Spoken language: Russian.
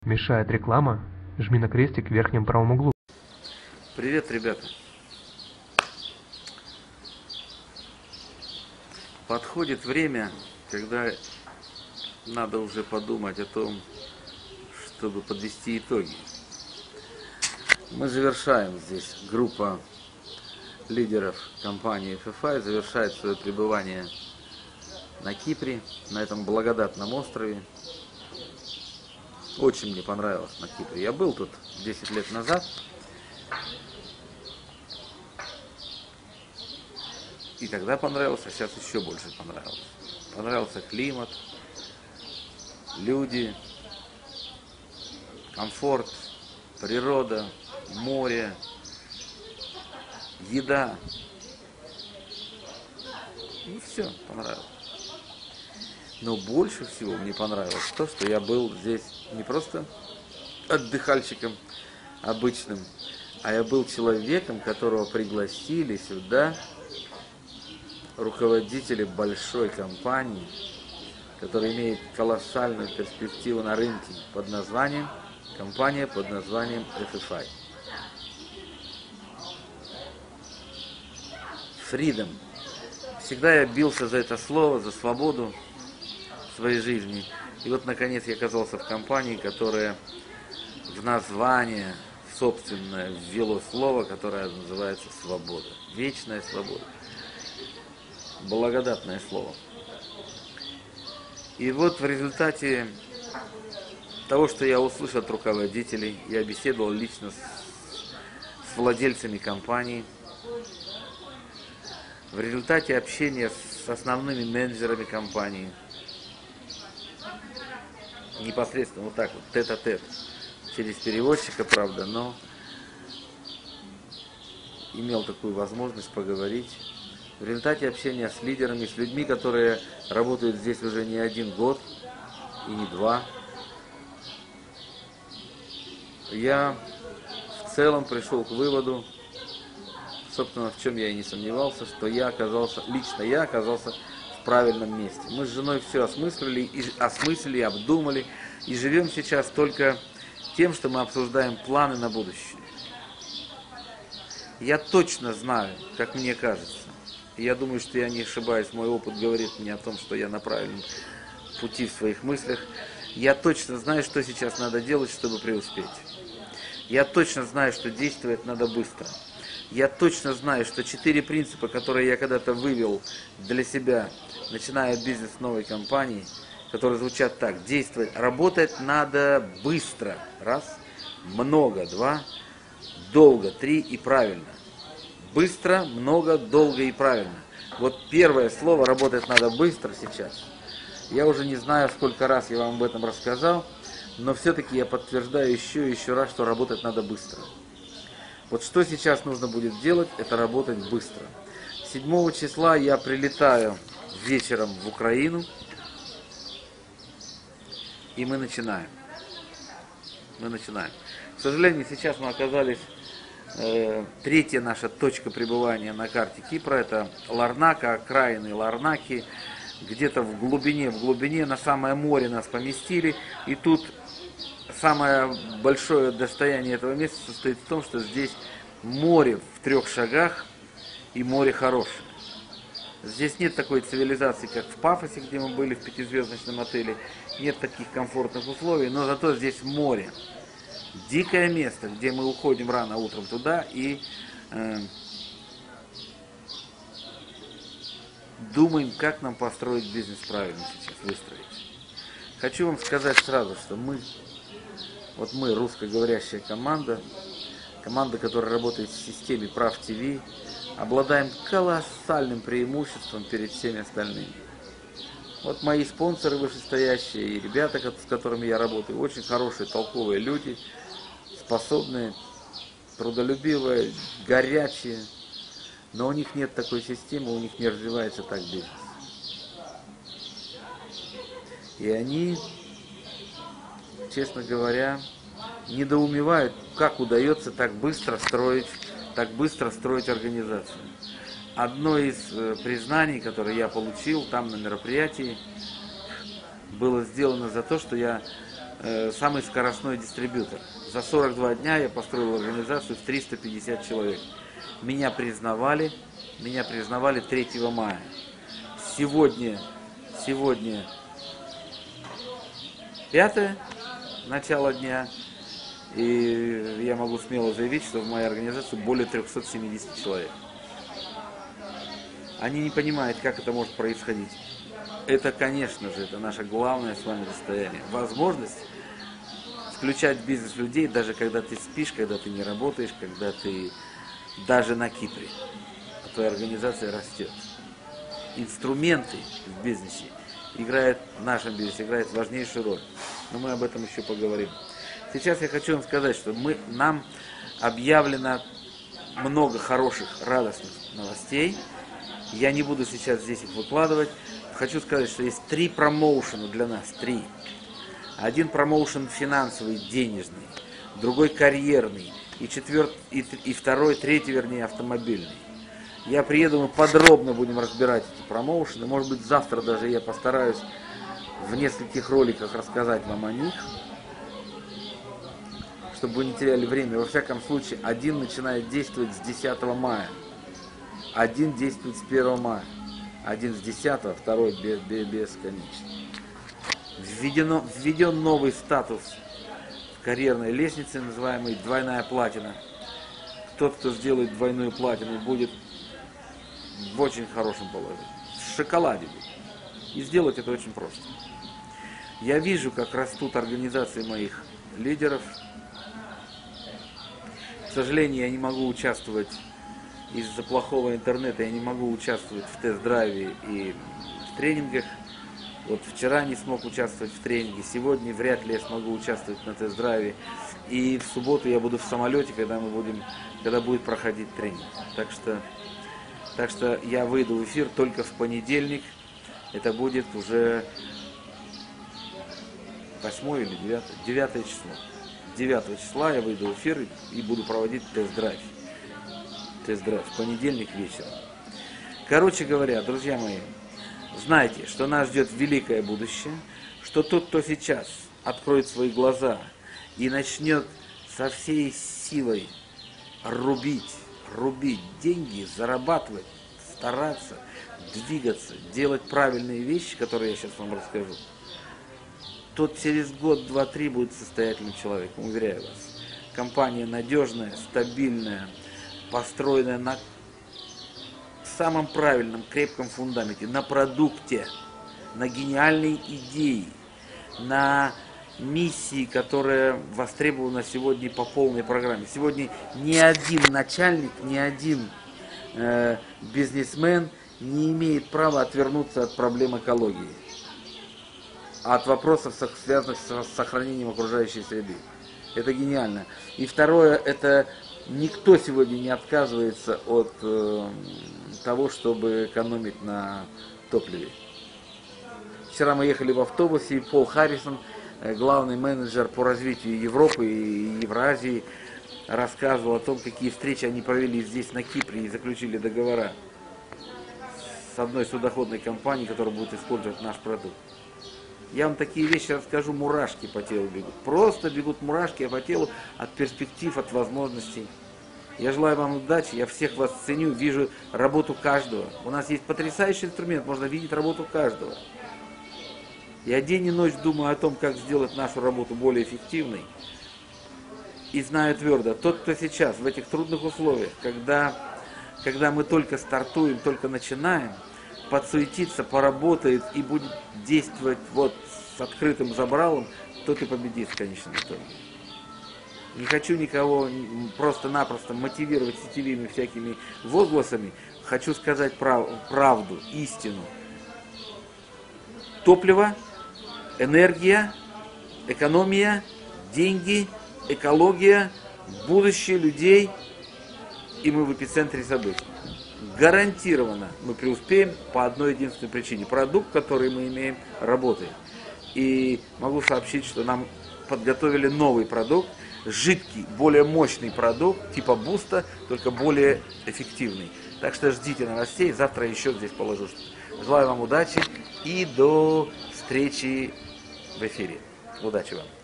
Мешает реклама? Жми на крестик в верхнем правом углу. Привет, ребята! Подходит время, когда надо уже подумать о том, чтобы подвести итоги. Мы завершаем здесь, группа лидеров компании FFI завершает свое пребывание на Кипре, на этом благодатном острове. Очень мне понравилось на Кипре. Я был тут 10 лет назад. И тогда понравился, а сейчас еще больше понравилось. Понравился климат, люди, комфорт, природа, море, еда. Ну все, понравилось. Но больше всего мне понравилось то, что я был здесь не просто отдыхальщиком обычным, а я был человеком, которого пригласили сюда руководители большой компании, которая имеет колоссальную перспективу на рынке компания под названием FFI. Freedom. Всегда я бился за это слово, за свободу в своей жизни. И вот, наконец, я оказался в компании, которая в название собственное ввело слово, которое называется свобода. Вечная свобода. Благодатное слово. И вот в результате того, что я услышал от руководителей, я беседовал лично с владельцами компании. В результате общения с основными менеджерами компании, непосредственно вот так вот, тет-а-тет, через переводчика, правда, но имел такую возможность поговорить. В результате общения с лидерами, с людьми, которые работают здесь уже не один год и не два, я в целом пришел к выводу, собственно, в чем я и не сомневался, что лично я оказался в правильном месте. Мы с женой все осмыслили, обдумали, и живем сейчас только тем, что мы обсуждаем планы на будущее. Я точно знаю, как мне кажется, и я думаю, что я не ошибаюсь, мой опыт говорит мне о том, что я на правильном пути в своих мыслях. Я точно знаю, что сейчас надо делать, чтобы преуспеть. Я точно знаю, что действовать надо быстро. Я точно знаю, что 4 принципа, которые я когда-то вывел для себя, начиная бизнес новой компании, которые звучат так: действовать, работать надо быстро, раз, много, два, долго, 3 и правильно. Быстро, много, долго и правильно. Вот первое слово «работать надо быстро» сейчас. Я уже не знаю, сколько раз я вам об этом рассказал, но все-таки я подтверждаю еще и еще раз, что работать надо быстро. Вот что сейчас нужно будет делать, это работать быстро. 7 числа я прилетаю вечером в Украину, и мы начинаем. К сожалению, сейчас мы оказались, третья наша точка пребывания на карте Кипра, это Ларнака, окраины Ларнаки, где-то в глубине на самое море нас поместили, и тут самое большое достояние этого места состоит в том, что здесь море в 3 шагах, и море хорошее. Здесь нет такой цивилизации, как в Пафосе, где мы были в 5-звездочном отеле, нет таких комфортных условий, но зато здесь море. Дикое место, где мы уходим рано утром туда и думаем, как нам построить бизнес правильно сейчас, выстроить. Хочу вам сказать сразу, что мы, русскоговорящая команда, которая работает в системе Прав ТВ, обладаем колоссальным преимуществом перед всеми остальными. Вот мои спонсоры вышестоящие и ребята, с которыми я работаю, очень хорошие, толковые люди, способные, трудолюбивые, горячие, но у них нет такой системы, у них не развивается так бизнес. И они, честно говоря, недоумевают, как удается так быстро строить организацию. Одно из признаний, которое я получил там на мероприятии, было сделано за то, что я самый скоростной дистрибьютор. За 42 дня я построил организацию в 350 человек. Меня признавали 3 мая. Сегодня 5 начало дня, и я могу смело заявить, что в моей организации более 370 человек. Они не понимают, как это может происходить. Это, конечно же, это наше главное с вами достояние. Возможность включать в бизнес людей, даже когда ты спишь, когда ты не работаешь, когда ты даже на Кипре. А твоя организация растет. Инструменты в бизнесе в нашем бизнесе играют важнейшую роль. Но мы об этом еще поговорим. Сейчас я хочу вам сказать, что нам объявлено много хороших, радостных новостей. Я не буду сейчас здесь их выкладывать. Хочу сказать, что есть 3 промоушена для нас. 3. Один промоушен финансовый, денежный, другой карьерный, и второй, третий, вернее, автомобильный. Я приеду, мы подробно будем разбирать эти промоушены. Может быть, завтра даже я постараюсь в нескольких роликах рассказать вам о них, чтобы вы не теряли время. Во всяком случае, один начинает действовать с 10 мая, один действует с 1 мая, один с 10, второй бесконечно. Введен новый статус в карьерной лестнице, называемый двойная платина. Тот, кто сделает двойную платину, будет в очень хорошем положении. В шоколаде будет. И сделать это очень просто. Я вижу, как растут организации моих лидеров. К сожалению, я не могу участвовать из-за плохого интернета, я не могу участвовать в тест-драйве и в тренингах. Вот вчера не смог участвовать в тренинге, сегодня вряд ли я смогу участвовать на тест-драйве. И в субботу я буду в самолете, когда будет проходить тренинг. Так что я выйду в эфир только в понедельник. Это будет уже 8 или 9 число. 9 числа я выйду в эфир и буду проводить тест-драйв. Тест-драйв в понедельник вечером. Короче говоря, друзья мои, знайте, что нас ждет великое будущее, что тот, кто сейчас откроет свои глаза и начнет со всей силой рубить деньги, зарабатывать, стараться, двигаться, делать правильные вещи, которые я сейчас вам расскажу, тот через год, 2, 3 будет состоятельным человеком, уверяю вас. Компания надежная, стабильная, построенная на самом правильном, крепком фундаменте, на продукте, на гениальной идее, на миссии, которая востребована сегодня по полной программе. Сегодня ни один начальник, ни один бизнесмен не имеет права отвернуться от проблем экологии, от вопросов, связанных с сохранением окружающей среды. Это гениально. И второе, это никто сегодня не отказывается от того, чтобы экономить на топливе. Вчера мы ехали в автобусе, и Пол Харрисон, главный менеджер по развитию Европы и Евразии, рассказывал о том, какие встречи они провели здесь, на Кипре, и заключили договора с одной судоходной компанией, которая будет использовать наш продукт. Я вам такие вещи расскажу, мурашки по телу бегут. Просто бегут мурашки по телу от перспектив, от возможностей. Я желаю вам удачи, я всех вас ценю, вижу работу каждого. У нас есть потрясающий инструмент, можно видеть работу каждого. Я день и ночь думаю о том, как сделать нашу работу более эффективной. И знаю твердо, тот, кто сейчас в этих трудных условиях, когда мы только стартуем, только начинаем, подсуетится, поработает и будет действовать вот с открытым забралом, тот и победит в конечном итоге. Не хочу никого просто-напросто мотивировать сетевыми всякими возгласами. Хочу сказать правду, истину. Топливо, энергия, экономия, деньги, экология, будущее людей, и мы в эпицентре событий. Гарантированно мы преуспеем по одной единственной причине. Продукт, который мы имеем, работает. И могу сообщить, что нам подготовили новый продукт, жидкий, более мощный продукт, типа буста, только более эффективный. Так что ждите новостей, завтра еще здесь положу. Желаю вам удачи и до встречи в эфире. Удачи вам.